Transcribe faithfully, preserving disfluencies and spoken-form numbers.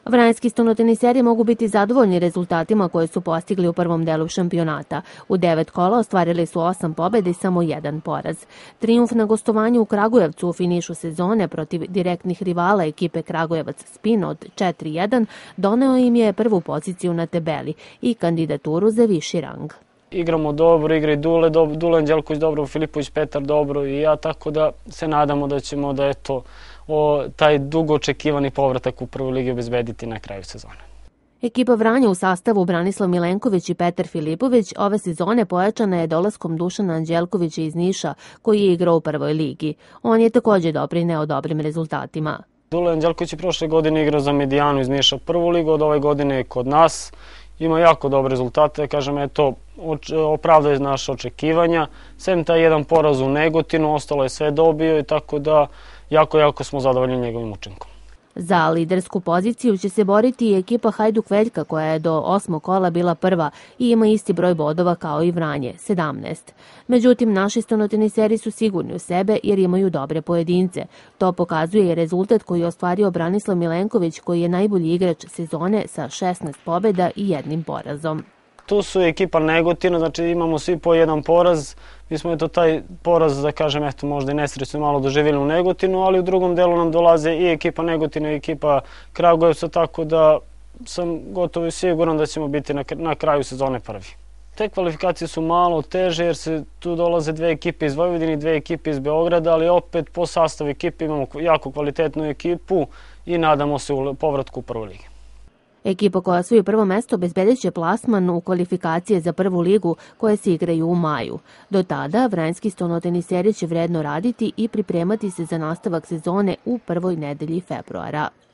Vranjski stonoteniseri mogu biti zadovoljni rezultatima koje su postigli u prvom delu šampionata. U devet kola ostvarili su osam pobjeda i samo jedan poraz. Trijumf na gostovanju u Kragujevcu u finišu sezone protiv direktnih rivala ekipe Kragujevac Spin od četiri jedan doneo im je prvu poziciju na tabeli i kandidaturu za viši rang. Igramo dobro, igra i Dule, Dule Anđelković dobro, Filipović Petar dobro i ja, tako da se nadamo da ćemo da eto o, taj dugo očekivani povratak u prvoj ligi obezbediti na kraju sezone. Ekipa Vranja u sastavu Branislav Milenković i Petar Filipović ove sezone pojačana je dolaskom Dušana Anđelkovića iz Niša, koji je igrao u prvoj ligi. On je također doprineo dobrim rezultatima. Dule Anđelković je prošle godine igrao za Medijanu iz Niša prvu ligu, od ove godine je kod nas. Ima jako dobre rezultate, kažem, eto, opravdaju naše očekivanja. Sem taj jedan poraz u Negotinu, ostalo je sve dobio i tako da jako, jako smo zadovoljni njegovim učinkom. Za lidersku poziciju će se boriti i ekipa Hajduk Veljka, koja je do osmog kola bila prva i ima isti broj bodova kao i Vranje, sedamnaest. Međutim, naši stonoteniseri su sigurni u sebe jer imaju dobre pojedince. To pokazuje i rezultat koji je ostvario Branislav Milenković, koji je najbolji igrač sezone sa šesnaest pobjeda i jednim porazom. Tu su ekipa Negotina, znači imamo svi po jedan poraz. Mi smo eto taj poraz, da kažem, eto možda i nesrećno malo doživjeli u Negotinu, ali u drugom delu nam dolaze i ekipa Negotina i ekipa Kragujevca, tako da sam gotovo i siguran da ćemo biti na, na kraju sezone prvi. Te kvalifikacije su malo teže jer se tu dolaze dve ekipe iz Vojvodine i dve ekipe iz Beograda, ali opet po sastavu ekipe imamo jako kvalitetnu ekipu i nadamo se u povratku u prvoj ligi. Ekipa koja osvoji prvo mesto obezbedit će plasman u kvalifikacije za prvu ligu koje se igraju u maju. Do tada vranjski stonoteniseri će vredno raditi i pripremati se za nastavak sezone u prvoj nedelji februara.